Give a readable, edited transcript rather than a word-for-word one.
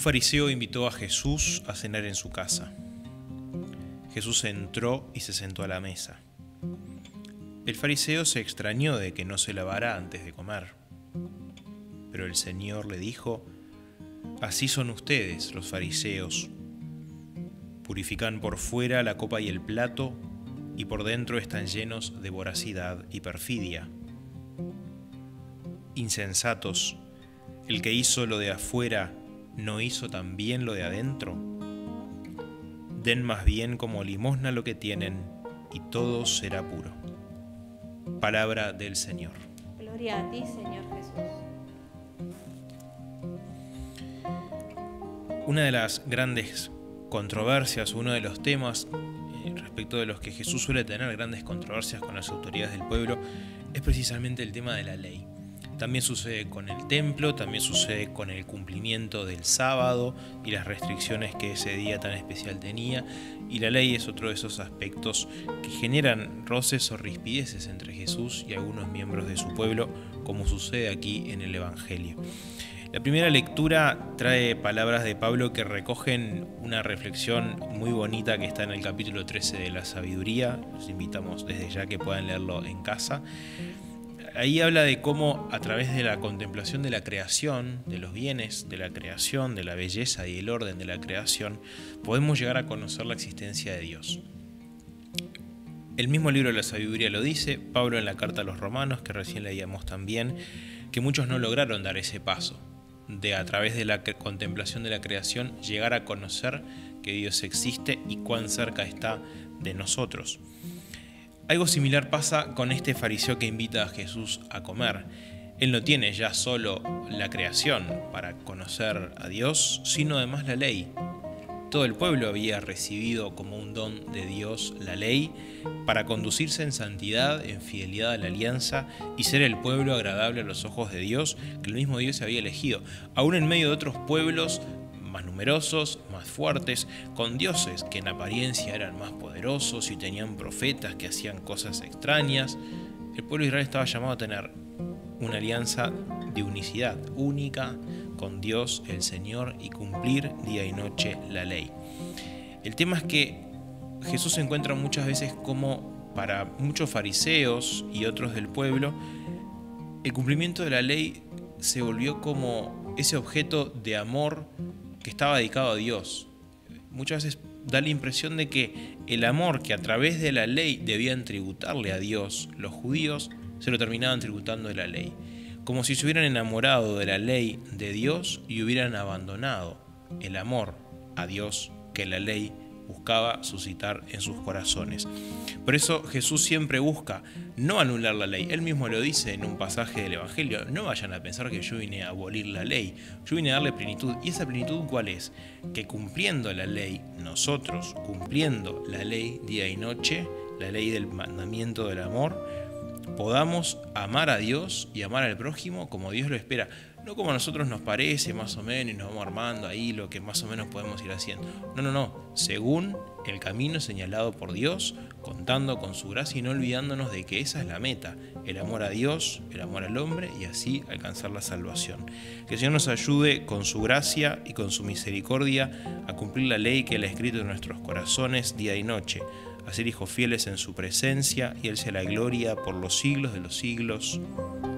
fariseo invitó a Jesús a cenar en su casa. Jesús entró y se sentó a la mesa. El fariseo se extrañó de que no se lavara antes de comer. Pero el Señor le dijo: así son ustedes, los fariseos. Purifican por fuera la copa y el plato, y por dentro están llenos de voracidad y perfidia. Insensatos, ¿el que hizo lo de afuera no hizo también lo de adentro? Den más bien como limosna lo que tienen, y todo será puro. Palabra del Señor. Gloria a ti, Señor Jesús. Una de las grandes controversias, uno de los temas respecto de los que Jesús suele tener grandes controversias con las autoridades del pueblo, es precisamente el tema de la ley. También sucede con el templo, también sucede con el cumplimiento del sábado y las restricciones que ese día tan especial tenía. Y la ley es otro de esos aspectos que generan roces o rispideces entre Jesús y algunos miembros de su pueblo, como sucede aquí en el Evangelio. La primera lectura trae palabras de Pablo que recogen una reflexión muy bonita que está en el capítulo 13 de la Sabiduría. Los invitamos desde ya que puedan leerlo en casa. Ahí habla de cómo a través de la contemplación de la creación, de los bienes de la creación, de la belleza y el orden de la creación, podemos llegar a conocer la existencia de Dios. El mismo libro de la Sabiduría lo dice, Pablo en la carta a los Romanos, que recién leíamos también, que muchos no lograron dar ese paso, de a través de la contemplación de la creación llegar a conocer que Dios existe y cuán cerca está de nosotros. Algo similar pasa con este fariseo que invita a Jesús a comer. Él no tiene ya solo la creación para conocer a Dios, sino además la ley. Todo el pueblo había recibido como un don de Dios la ley para conducirse en santidad, en fidelidad a la alianza y ser el pueblo agradable a los ojos de Dios que el mismo Dios había elegido. Aún en medio de otros pueblos más numerosos, más fuertes, con dioses que en apariencia eran más poderosos y tenían profetas que hacían cosas extrañas, el pueblo de Israel estaba llamado a tener una alianza de unicidad única con Dios el Señor y cumplir día y noche la ley. El tema es que Jesús se encuentra muchas veces como para muchos fariseos y otros del pueblo, el cumplimiento de la ley se volvió como ese objeto de amor que estaba dedicado a Dios. Muchas veces da la impresión de que el amor que a través de la ley debían tributarle a Dios, los judíos se lo terminaban tributando de la ley, como si se hubieran enamorado de la ley de Dios y hubieran abandonado el amor a Dios que la ley buscaba suscitar en sus corazones. Por eso Jesús siempre busca no anular la ley. Él mismo lo dice en un pasaje del Evangelio: no vayan a pensar que yo vine a abolir la ley, yo vine a darle plenitud. ¿Y esa plenitud cuál es? Que cumpliendo la ley, nosotros cumpliendo la ley día y noche, la ley del mandamiento del amor, podamos amar a Dios y amar al prójimo como Dios lo espera. No como a nosotros nos parece más o menos y nos vamos armando ahí lo que más o menos podemos ir haciendo. No. Según el camino señalado por Dios, contando con su gracia y no olvidándonos de que esa es la meta. El amor a Dios, el amor al hombre y así alcanzar la salvación. Que el Señor nos ayude con su gracia y con su misericordia a cumplir la ley que Él ha escrito en nuestros corazones día y noche. A ser hijos fieles en su presencia y Él sea la gloria por los siglos de los siglos.